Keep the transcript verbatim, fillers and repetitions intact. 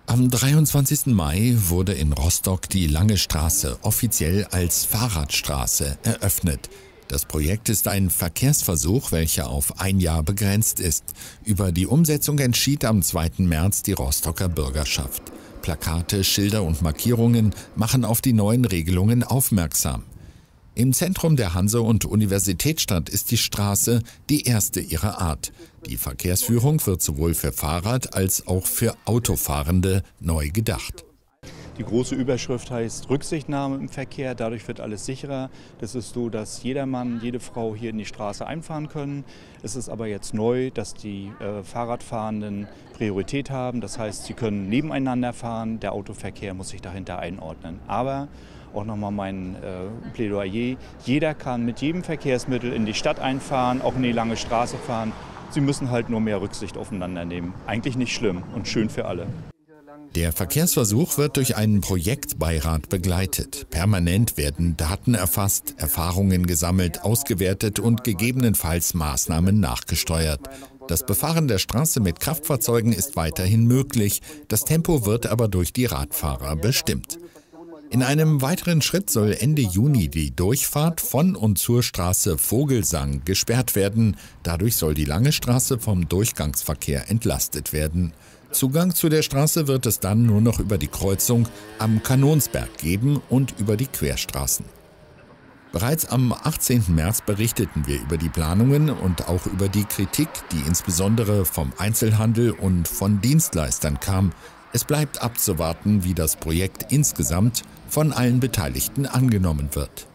Am dreiundzwanzigsten Mai wurde in Rostock die Lange Straße offiziell als Fahrradstraße eröffnet. Das Projekt ist ein Verkehrsversuch, welcher auf ein Jahr begrenzt ist. Über die Umsetzung entschied am zweiten März die Rostocker Bürgerschaft. Plakate, Schilder und Markierungen machen auf die neuen Regelungen aufmerksam. Im Zentrum der Hanse- und Universitätsstadt ist die Straße die erste ihrer Art. Die Verkehrsführung wird sowohl für Fahrrad- als auch für Autofahrende neu gedacht. Die große Überschrift heißt Rücksichtnahme im Verkehr, dadurch wird alles sicherer. Das ist so, dass jeder Mann, jede Frau hier in die Straße einfahren können. Es ist aber jetzt neu, dass die äh, Fahrradfahrenden Priorität haben. Das heißt, sie können nebeneinander fahren, der Autoverkehr muss sich dahinter einordnen. Aber auch nochmal mein äh, Plädoyer, jeder kann mit jedem Verkehrsmittel in die Stadt einfahren, auch in die Lange Straße fahren. Sie müssen halt nur mehr Rücksicht aufeinander nehmen. Eigentlich nicht schlimm und schön für alle. Der Verkehrsversuch wird durch einen Projektbeirat begleitet. Permanent werden Daten erfasst, Erfahrungen gesammelt, ausgewertet und gegebenenfalls Maßnahmen nachgesteuert. Das Befahren der Straße mit Kraftfahrzeugen ist weiterhin möglich, das Tempo wird aber durch die Radfahrer bestimmt. In einem weiteren Schritt soll Ende Juni die Durchfahrt von und zur Straße Vogelsang gesperrt werden. Dadurch soll die Lange Straße vom Durchgangsverkehr entlastet werden. Zugang zu der Straße wird es dann nur noch über die Kreuzung am Kanonsberg geben und über die Querstraßen. Bereits am achtzehnten März berichteten wir über die Planungen und auch über die Kritik, die insbesondere vom Einzelhandel und von Dienstleistern kam. Es bleibt abzuwarten, wie das Projekt insgesamt von allen Beteiligten angenommen wird.